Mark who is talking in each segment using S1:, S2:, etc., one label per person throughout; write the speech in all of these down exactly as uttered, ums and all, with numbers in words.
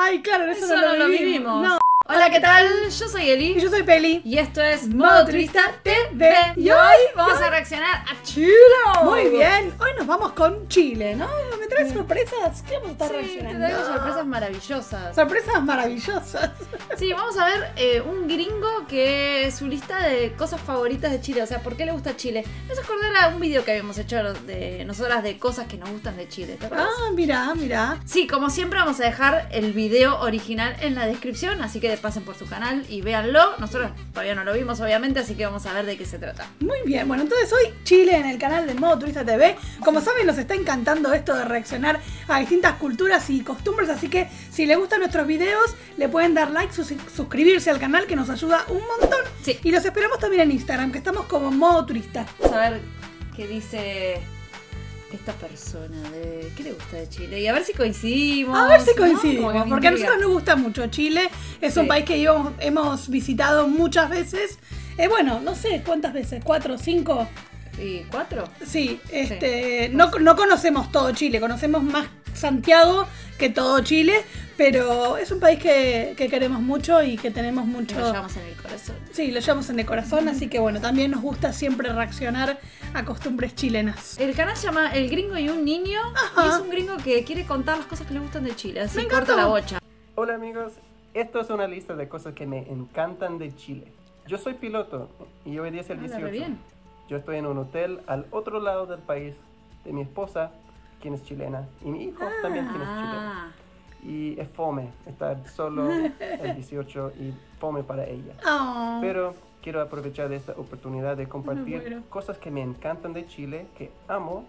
S1: Ay, claro, eso,
S2: eso
S1: no,
S2: no
S1: lo
S2: lo
S1: vivimos.
S2: vivimos.
S1: No.
S2: Hola, ¿qué tal? Yo soy Eli.
S1: Y yo soy Peli.
S2: Y esto es
S1: Modo Turista T V.
S2: Y hoy vamos a reaccionar a Chile.
S1: Muy bien, hoy nos vamos con Chile, ¿no? ¿Me traes sorpresas? ¿Qué vamos a estar
S2: Sí, te
S1: reaccionando?
S2: traigo sorpresas maravillosas.
S1: Sorpresas maravillosas.
S2: Sí, vamos a ver eh, un gringo que su lista de cosas favoritas de Chile. O sea, ¿por qué le gusta Chile? Me hace acordar a un video que habíamos hecho de nosotras de cosas que nos gustan de Chile. ¿Te acuerdas?
S1: Ah, mira, mira.
S2: Sí, como siempre vamos a dejar el video original en la descripción, así que pasen por su canal y véanlo. Nosotros todavía no lo vimos, obviamente, así que vamos a ver de qué se trata.
S1: Muy bien, bueno, entonces hoy Chile en el canal de Modo Turista T V. Como saben, nos está encantando esto de reaccionar a distintas culturas y costumbres, así que si les gustan nuestros videos, le pueden dar like, sus suscribirse al canal, que nos ayuda un montón.
S2: Sí.
S1: Y los esperamos también en Instagram, que estamos como Modo Turista.
S2: Vamos a ver qué dice esta persona, de qué le gusta de Chile y a ver si coincidimos.
S1: A ver si
S2: ¿no?
S1: coincidimos,
S2: Como que me
S1: porque a
S2: intriga.
S1: nosotros nos gusta mucho Chile. Es
S2: Sí.
S1: un país que íbamos- hemos visitado muchas veces. Eh, bueno, no sé cuántas veces, cuatro, cinco.
S2: ¿Y cuatro?
S1: Sí, este, no, no conocemos todo Chile, conocemos más Santiago que todo Chile, pero es un país que, que queremos mucho y que tenemos mucho...
S2: Lo llevamos en el corazón.
S1: Sí, lo llevamos en el corazón, así que bueno, también nos gusta siempre reaccionar a costumbres chilenas.
S2: El canal se llama El Gringo y un Niño.
S1: Ajá.
S2: Y es un gringo que quiere contar las cosas que le gustan de Chile. Así
S1: Me
S2: corta
S1: encantó.
S2: la bocha.
S3: Hola amigos, esto es una lista de cosas que me encantan de Chile. Yo soy piloto y hoy día es el
S2: Habla re
S3: dieciocho.
S2: bien.
S3: Yo estoy en un hotel al otro lado del país de mi esposa, quien es chilena, y mi hijo también, quien es chileno.
S2: Ah,
S3: Y es fome estar solo el dieciocho y fome para ella.
S1: Oh.
S3: Pero quiero aprovechar de esta oportunidad de compartir
S1: muero.
S3: cosas que me encantan de Chile, que amo.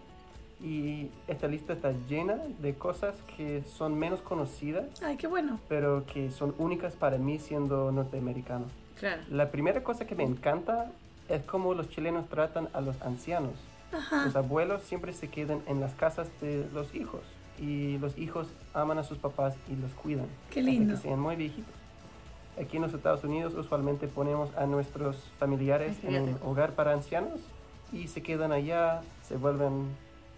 S3: Y esta lista está llena de cosas que son menos conocidas,
S1: Ay, qué bueno.
S3: pero que son únicas para mí siendo norteamericano.
S2: claro.
S3: La primera cosa que me encanta es cómo los chilenos tratan a los ancianos.
S1: Ajá.
S3: Los abuelos siempre se quedan en las casas de los hijos y los hijos aman a sus papás y los cuidan.
S1: Qué lindo.
S3: Hasta que sean muy viejitos. Aquí en los Estados Unidos usualmente ponemos a nuestros familiares
S2: Ay,
S3: en un
S2: fíjate.
S3: hogar para ancianos y se quedan allá, se vuelven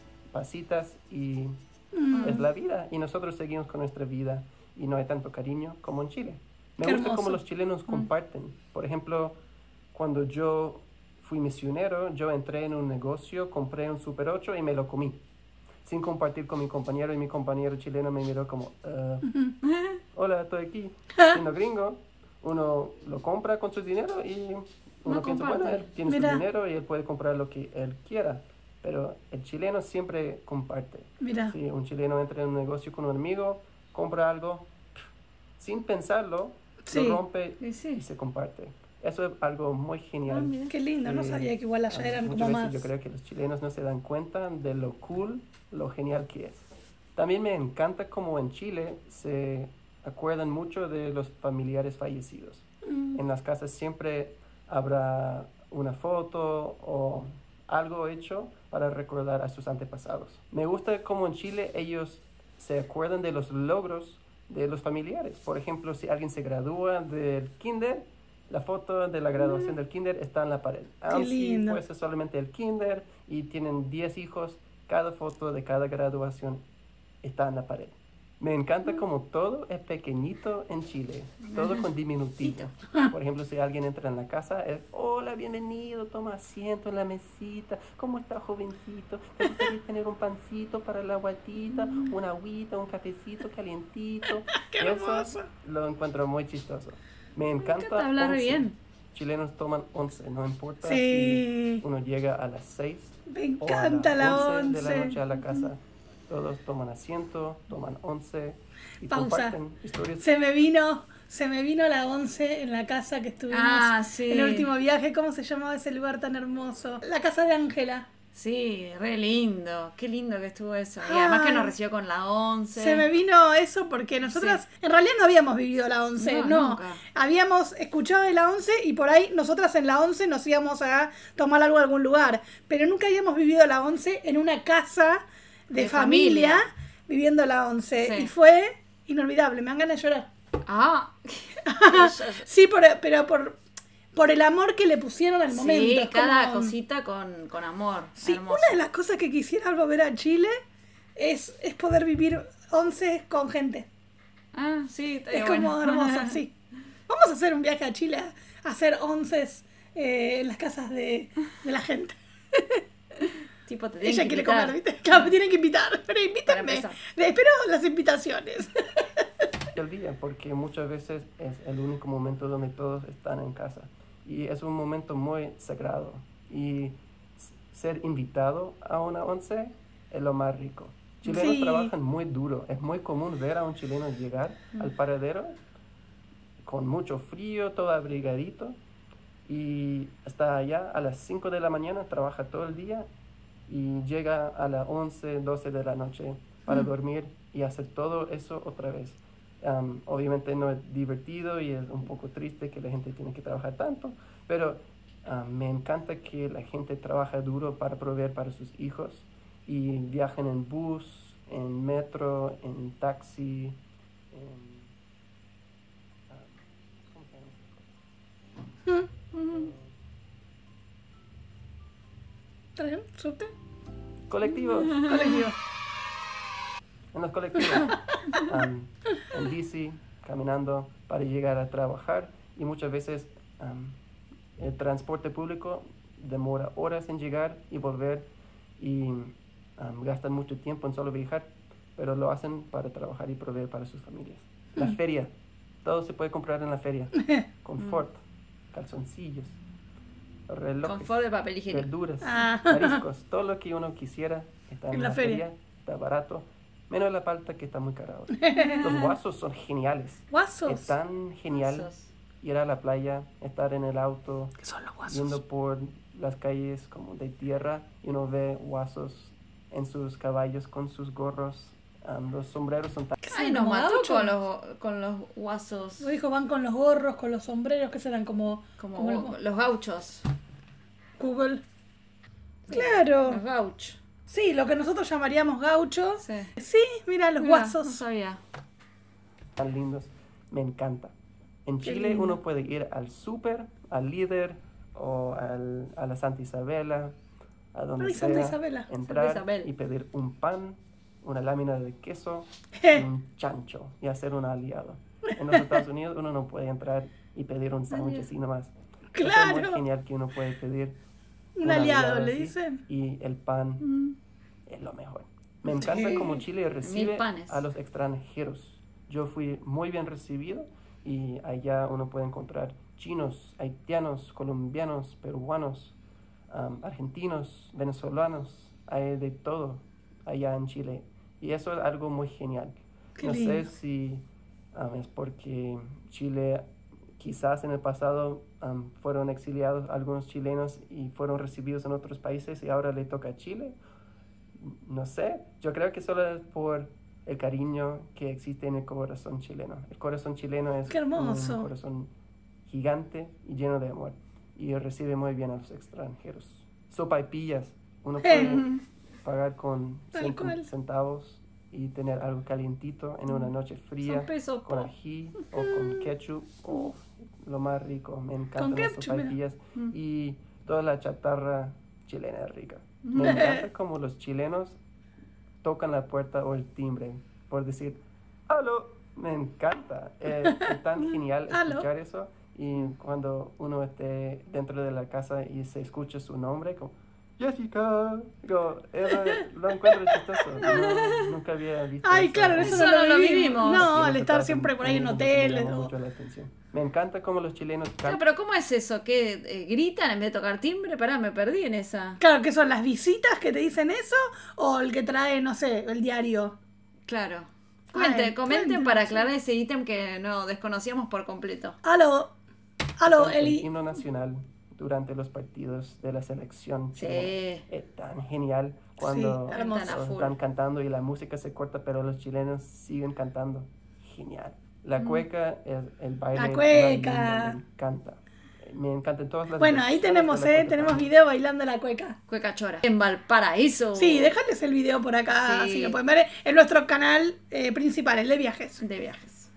S3: pasitas y
S1: Mm.
S3: es la vida. Y nosotros seguimos con nuestra vida y no hay tanto cariño como en Chile. Me
S1: Qué
S3: gusta
S1: hermoso.
S3: cómo los chilenos comparten. Por ejemplo, cuando yo fui misionero, yo entré en un negocio, compré un Super ocho y me lo comí. Sin compartir con mi compañero, y mi compañero chileno me miró como, "Ah, hola, estoy aquí, siendo gringo". Uno lo compra con su dinero y uno
S2: No
S3: piensa,
S2: comparte.
S3: bueno, él tiene
S1: Mira.
S3: su dinero y él puede comprar lo que él quiera. Pero el chileno siempre comparte.
S1: Mira.
S3: Si un chileno entra en un negocio con un amigo, compra algo, sin pensarlo,
S1: Sí.
S3: lo rompe
S2: Sí, sí.
S3: y se comparte. Eso es algo muy genial.
S2: Ah, mira.
S1: Qué lindo, no
S3: Sí.
S1: sabía que igual allá
S3: Ah,
S1: eran
S3: muchas
S1: como
S3: veces
S1: más...
S3: Yo creo que los chilenos no se dan cuenta de lo cool, lo genial que es. También me encanta cómo en Chile se acuerdan mucho de los familiares fallecidos.
S1: Mm.
S3: En las casas siempre habrá una foto o algo hecho para recordar a sus antepasados. Me gusta cómo en Chile ellos se acuerdan de los logros de los familiares. Por ejemplo, si alguien se gradúa del kinder, la foto de la graduación del kinder está en la pared. Aun si
S1: lindo.
S3: fuese solamente el kinder y tienen diez hijos, cada foto de cada graduación está en la pared. Me encanta como todo es pequeñito en Chile, todo con diminutivo. Por ejemplo, si alguien entra en la casa, es, hola, bienvenido, toma asiento en la mesita, ¿cómo está, jovencito? ¿Te gustaría tener un pancito para la guatita, una agüita, un cafecito calientito?
S1: ¡Qué
S3: Eso
S1: hermoso!
S3: lo encuentro muy chistoso. Me encanta,
S2: encanta hablar
S3: once.
S2: bien.
S3: Chilenos toman once, no importa
S1: Sí.
S3: si uno llega a las seis
S1: Me
S3: o a
S1: encanta
S3: las
S1: la
S3: once de la
S1: once.
S3: noche a la casa. Todos toman asiento, toman once y
S1: Pausa.
S3: comparten historias.
S1: Se me vino, se me vino la once en la casa que estuvimos
S2: Ah, sí.
S1: en el último viaje. ¿Cómo se llamaba ese lugar tan hermoso? La casa de Ángela.
S2: Sí, re lindo. Qué lindo que estuvo eso. Y además que nos recibió con la once.
S1: Se me vino eso porque nosotras en realidad no habíamos vivido la once,
S2: No,
S1: no.
S2: nunca.
S1: Habíamos escuchado de la once y por ahí nosotras en la once nos íbamos a tomar algo a algún lugar. Pero nunca habíamos vivido la once en una casa de,
S2: De
S1: familia,
S2: familia.
S1: viviendo la once.
S2: Sí.
S1: Y fue inolvidable, me dan ganas de llorar.
S2: Ah.
S1: Sí, por- pero por, por el amor que le pusieron al momento.
S2: Sí,
S1: Es
S2: cada
S1: como-
S2: cosita con, con amor.
S1: Sí,
S2: Hermoso.
S1: una de las cosas que quisiera volver a Chile es, es poder vivir once con gente.
S2: Ah, sí, está
S1: Es
S2: bueno.
S1: como hermoso, sí. Vamos a hacer un viaje a Chile a, a hacer onces eh, en las casas de, de la gente.
S2: Tipo, te tienen
S1: Ella
S2: que
S1: quiere
S2: invitar.
S1: comer, ¿viste? Claro, me tienen que invitar. Pero
S2: Para
S1: invítenme.
S2: empezar.
S1: Les espero las invitaciones.
S3: El día, porque muchas veces es el único momento donde todos están en casa. Y es un momento muy sagrado. Y s- ser invitado a una once es lo más rico. Chilenos
S1: Sí.
S3: trabajan muy duro. Es muy común ver a un chileno llegar al paradero con mucho frío, todo abrigadito. Y está allá a las cinco de la mañana, trabaja todo el día y llega a las once, doce de la noche para dormir y hacer todo eso otra vez. Um, obviamente no es divertido y es un poco triste que la gente tiene que trabajar tanto, pero um, me encanta que la gente trabaja duro para proveer para sus hijos y viajan en bus, en metro, en taxi, en... um, ¿cómo se llama?
S1: ¿Tren? ¿Subte?
S3: Colectivos.
S1: Colectivo.
S3: En los colectivos, um, en bici, caminando para llegar a trabajar y muchas veces um, el transporte público demora horas en llegar y volver y um, gastan mucho tiempo en solo viajar, pero lo hacen para trabajar y proveer para sus familias. La feria, todo se puede comprar en la feria, confort, calzoncillos, relojes,
S2: Confort de papel higiénico.
S3: verduras,
S1: Ah.
S3: mariscos, todo lo que uno quisiera está en,
S1: En la
S3: la
S1: feria.
S3: feria, está barato, menos la palta que está muy cara ahora. Los guasos son geniales.
S1: Guasos.
S3: Es tan genial
S2: Guasos.
S3: ir a la playa, estar en el auto,
S1: ¿Qué son los guasos?
S3: yendo por las calles como de tierra y uno ve guasos en sus caballos con sus gorros. Um, los sombreros son tan...
S1: ¿Qué
S2: Ay,
S1: son,
S2: nos
S1: como
S2: mató
S1: gauchos?
S2: con los, con los guasos.
S1: Lo dijo, van con los gorros, con los sombreros, que serán como,
S2: Como,
S1: como los-
S2: los gauchos.
S1: Google. Claro.
S2: Los gauchos.
S1: Sí, lo que nosotros llamaríamos gauchos.
S2: Sí.
S1: Sí, mira, los
S2: Mira,
S1: guasos.
S2: No sabía.
S3: tan lindos. Me encanta. En
S1: Qué
S3: Chile
S1: lindo.
S3: uno puede ir al súper, al líder o al, a la Santa Isabela, a donde
S1: Ay,
S3: sea,
S1: Santa Isabela.
S3: entrar
S2: Santa Isabel.
S3: y pedir un pan, una lámina de queso y un chancho y hacer un aliado. En los Estados Unidos uno no puede entrar y pedir un sándwich así nomás. Eso es
S1: Claro.
S3: muy genial que uno puede pedir
S1: Un aliado,
S3: aliado
S1: le
S3: así,
S1: dicen.
S3: y el pan
S1: Mm.
S3: es lo mejor. Me encanta
S1: Sí.
S3: cómo Chile recibe
S2: panes.
S3: a los extranjeros. Yo fui muy bien recibido y allá uno puede encontrar chinos, haitianos, colombianos, peruanos, um, argentinos, venezolanos, hay de todo allá en Chile. Y eso es algo muy genial.
S1: Qué
S3: no
S1: lindo.
S3: sé si um, es porque Chile quizás en el pasado um, fueron exiliados algunos chilenos y fueron recibidos en otros países y ahora le toca a Chile. No sé, yo creo que solo es por el cariño que existe en el corazón chileno. El corazón chileno es
S1: Qué hermoso.
S3: un corazón gigante y lleno de amor y recibe muy bien a los extranjeros. Sopaipillas, uno puede pagar con
S1: Tal
S3: cinco
S1: cual.
S3: centavos y tener algo calientito en una noche fría
S2: Son pesos,
S3: con
S2: po.
S3: ají o con ketchup. Oh, lo más rico, me encantan
S1: Con
S3: las
S1: ketchup, mira.
S3: sopaipillas y toda la chatarra chilena es rica. Me encanta como los chilenos tocan la puerta o el timbre por decir ¡aló! Me encanta. Eh, es tan genial
S1: Aló.
S3: escuchar eso y cuando uno esté dentro de la casa y se escucha su nombre como Jessica, digo, eso lo encuentro chistoso. No, nunca había visto
S1: Ay,
S3: eso.
S1: claro,
S3: en-
S1: eso
S2: Eso
S1: no
S2: no
S1: lo
S2: lo
S1: vivimos.
S2: vivimos.
S1: No,
S3: en
S1: al
S3: los
S1: estar
S3: Estados
S1: siempre por ahí en
S3: Unidos, me
S1: hoteles.
S3: llama
S1: o-
S3: mucho la atención. Me encanta cómo los chilenos
S2: No,
S3: cantan.
S2: pero ¿cómo es eso? ¿Que eh, gritan en vez de tocar timbre? Pará, me perdí en esa.
S1: Claro, que son las visitas que te dicen eso o el que trae, no sé, el diario.
S2: Claro.
S1: Ay,
S2: Cuente, comenten
S1: cuenten,
S2: para
S1: sí.
S2: aclarar ese ítem que no desconocíamos por completo.
S1: Aló, aló,
S3: el
S1: Eli.
S3: himno nacional durante los partidos de la selección
S2: Sí.
S3: chilena. Es tan genial cuando
S1: Sí, hermoso.
S2: Cantan a full.
S3: están cantando y la música se corta, pero los chilenos siguen cantando. Genial. La cueca es el baile.
S1: La
S3: más
S1: cueca.
S3: lindo, me encanta. Me encantan todas las
S1: Bueno, ahí
S3: versiones
S1: tenemos,
S3: de la
S1: eh,
S3: cueca
S1: tenemos
S3: también.
S1: video bailando la cueca.
S2: Cueca chora. En Valparaíso.
S1: Sí, déjales el video por acá,
S2: Sí.
S1: si lo pueden ver en nuestro canal eh, principal, el de viajes.
S2: De viajes.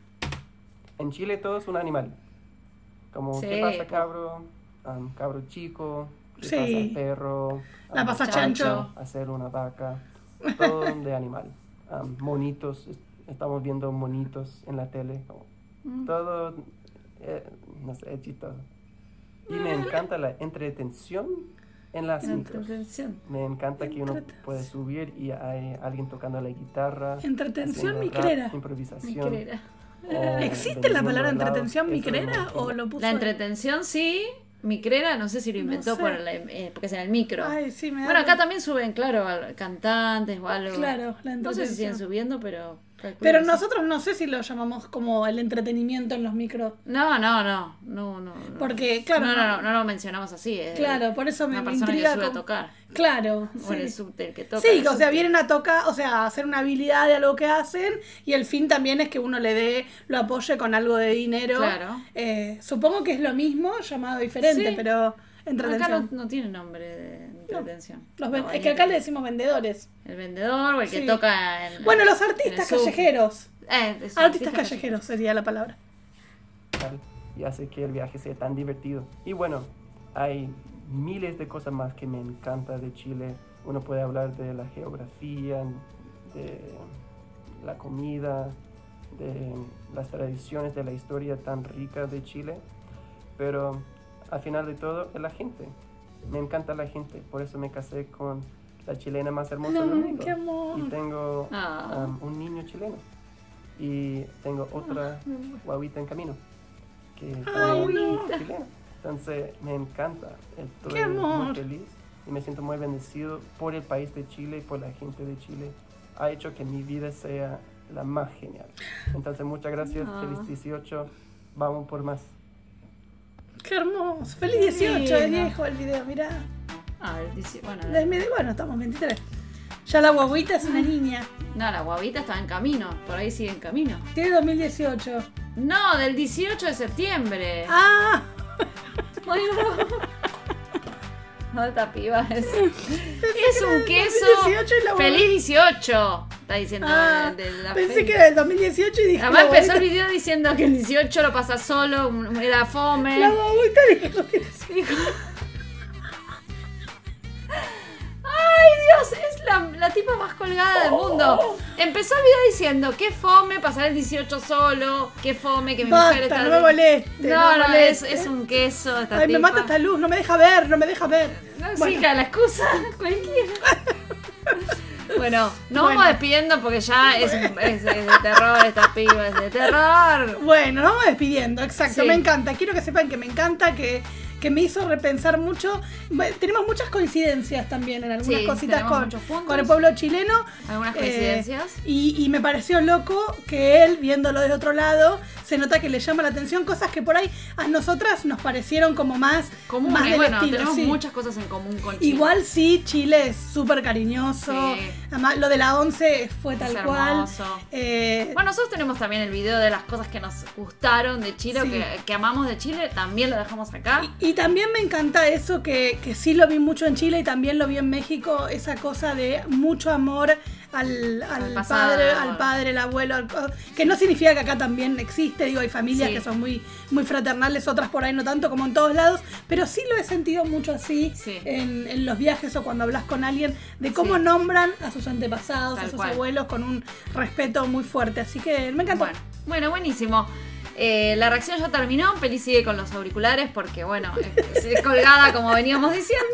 S3: En Chile todo es un animal. Como,
S2: Sí,
S3: ¿qué pasa,
S2: po.
S3: cabro? Um, cabro chico. ¿Qué
S1: Sí.
S3: pasa, perro?
S1: La
S3: Um,
S1: pasa
S2: chancho.
S3: Hacer una vaca. Todo de animal. Um, monitos. es- estamos viendo monitos en la tele. Como,
S2: Mm.
S3: todo, eh, no sé, es chistoso. Y me encanta la entretención en las
S2: La
S3: micros.
S2: entretención.
S3: Me encanta que uno
S1: Entretención.
S3: puede subir y hay alguien tocando la guitarra.
S1: Entretención
S3: haciendo
S1: micrera.
S3: rap, improvisación.
S2: Micrera.
S3: o
S1: ¿Existe la
S3: vendiendo
S1: palabra
S3: helados.
S1: entretención
S3: Eso es
S1: micrera
S3: muy
S1: o
S3: genial.
S1: lo puso?
S2: La
S1: ahí?
S2: entretención sí, micrera no sé si lo
S1: No
S2: inventó
S1: sé.
S2: por la- eh, porque es en el micro.
S1: Ay, sí, me da
S2: Bueno, acá también suben, claro, al- cantantes o algo.
S1: Claro, la
S2: No sé si siguen
S1: entretención.
S2: subiendo, pero... calculo
S1: Pero
S2: que sí.
S1: nosotros no sé si lo llamamos como el entretenimiento en los micros.
S2: No, no, no, no, no. no.
S1: Porque, claro,
S2: No, no,
S1: no-
S2: no, no lo mencionamos así. Es
S1: Claro, por eso me,
S2: una
S1: me
S2: persona que
S1: intriga.
S2: sube a
S1: como-
S2: tocar.
S1: Claro,
S2: O en el
S1: sí.
S2: subte que toca.
S1: Sí,
S2: el
S1: o sea,
S2: subte.
S1: vienen a tocar, o sea, a hacer una habilidad de algo que hacen y el fin también es que uno le dé, lo apoye con algo de dinero.
S2: Claro.
S1: Eh, supongo que es lo mismo, llamado diferente,
S2: Sí.
S1: pero
S2: Acá
S1: entretención.
S2: no, no tiene nombre de entretención.
S1: Los ven-
S2: No,
S1: es que acá le decimos vendedores.
S2: El vendedor o el que
S1: Sí.
S2: toca en...
S1: Bueno, los
S2: en el
S1: artistas
S2: subte.
S1: callejeros.
S2: Eh, es un
S1: Artistas
S2: artista
S1: callejeros sería la palabra.
S3: Tal, y hace que el viaje sea tan divertido. Y bueno, hay miles de cosas más que me encanta de Chile. Uno puede hablar de la geografía, de la comida, de las tradiciones, de la historia tan rica de Chile. Pero al final de todo es la gente. Me encanta la gente, por eso me casé con la chilena más hermosa
S1: No,
S3: del mundo.
S1: qué amor.
S3: Y tengo
S2: Ah.
S3: um, un niño chileno. Y tengo otra guaguita en camino. Que también
S1: no.
S3: es chilena. Entonces me encanta. Estoy
S1: Qué amor.
S3: muy feliz y me siento muy bendecido por el país de Chile y por la gente de Chile. Ha hecho que mi vida sea la más genial. Entonces muchas gracias.
S2: Ah.
S3: Feliz dieciocho. Vamos por más.
S1: Qué hermoso. Feliz dieciocho, de
S2: lindo.
S1: viejo el video, mirá.
S2: Ah, el dieci- bueno,
S1: De- de- Bueno, estamos veintitrés. Ya la guaguita es una niña.
S2: no, la guavita estaba en camino. Por ahí sigue en camino.
S1: Tiene dos mil dieciocho.
S2: No, del dieciocho de septiembre.
S1: Ah,
S2: Ay, no. No, esta piba es, es un queso.
S1: dos mil dieciocho y la
S2: Feliz dieciocho. Está diciendo
S1: ah,
S2: de, de la
S1: pensé
S2: fe-
S1: que era del dos mil dieciocho y dije.
S2: Además
S1: la
S2: empezó el
S1: guaguita-
S2: video diciendo que el dieciocho lo pasa solo, era fome.
S1: La guaguita dije, no tiene
S2: Dijo- Ay, Dios, es la, la tipa más colgada del mundo. Empezó el video diciendo, qué fome pasar el dieciocho solo, qué fome que mi mujer
S1: Basta,
S2: está...
S1: no me moleste.
S2: No,
S1: me
S2: no, es,
S1: moleste.
S2: es un queso esta
S1: Ay, me
S2: tipa.
S1: mata esta luz, no me deja ver, no me deja ver.
S2: No,
S1: Bueno.
S2: sí, que la excusa cualquiera. Bueno, nos
S1: Bueno.
S2: vamos despidiendo porque ya es, es- es de terror esta piba, es de terror.
S1: Bueno, nos vamos despidiendo, exacto,
S2: Sí.
S1: me encanta. Quiero que sepan que me encanta, que, que me hizo repensar mucho. Bueno, tenemos muchas coincidencias también en algunas
S2: Sí,
S1: cositas
S2: tenemos
S1: con,
S2: muchos puntos.
S1: con el pueblo chileno.
S2: Algunas
S1: Eh,
S2: coincidencias.
S1: y, y me pareció loco que él, viéndolo desde otro lado, se nota que le llama la atención cosas que por ahí a nosotras nos parecieron como más,
S2: Común,
S1: más
S2: y
S1: del
S2: bueno,
S1: estilo.
S2: tenemos
S1: sí.
S2: muchas cosas en común con Chile.
S1: Igual sí, Chile es súper cariñoso.
S2: Sí.
S1: Además, lo de la once fue tal
S2: Es
S1: cual.
S2: hermoso.
S1: Eh,
S2: Bueno, nosotros tenemos también el video de las cosas que nos gustaron de Chile, o
S1: Sí.
S2: que, que amamos de Chile, también lo dejamos acá.
S1: Y, y también me encanta eso que, que sí lo vi mucho en Chile y también lo vi en México, esa cosa de mucho amor al, al
S2: Al pasado.
S1: padre, al padre, el abuelo, al- que no significa que acá también existe, digo, hay familias
S2: Sí.
S1: que son muy, muy fraternales, otras por ahí no tanto como en todos lados, pero sí lo he sentido mucho así
S2: Sí.
S1: en, en los viajes o cuando hablas con alguien, de cómo
S2: Sí.
S1: nombran a sus antepasados,
S2: Tal
S1: a sus
S2: cual.
S1: abuelos con un respeto muy fuerte, así que me encantó.
S2: Bueno, bueno, buenísimo. Eh, la reacción ya terminó. Peli sigue con los auriculares porque, bueno, es, es colgada como veníamos diciendo.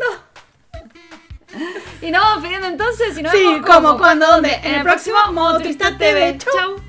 S2: Y nos vamos pidiendo entonces. Y nos
S1: Sí,
S2: vemos
S1: como, cuando, donde, en el próximo Modo Turista T V. Chau.
S2: Chau.